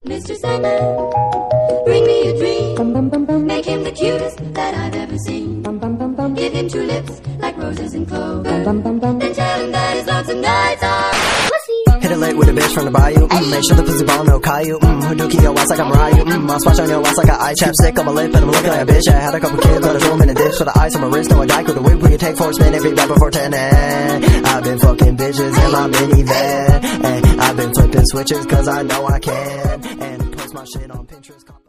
Mr. Sandman, bring me a dream. Make him the cutest that I've ever seen. Give him two lips like roses and clover. And tell him that his lonesome nights are pussy. Hit it late with a bitch from the bayou. Make sure the pussy ball no Caillou. Hadouki your ass like I'm Ryu. I'll splash on your ass like an eye chapstick on my lip and I'm looking like a bitch. I had a couple kids, but a woman in a dish with the ice on my wrist. No, I die with the whip. We can take 4 spin every bag before 10. I've been fucking bitches in my minivan. And I've been flipping switches cause I know I can. And post my shit on Pinterest.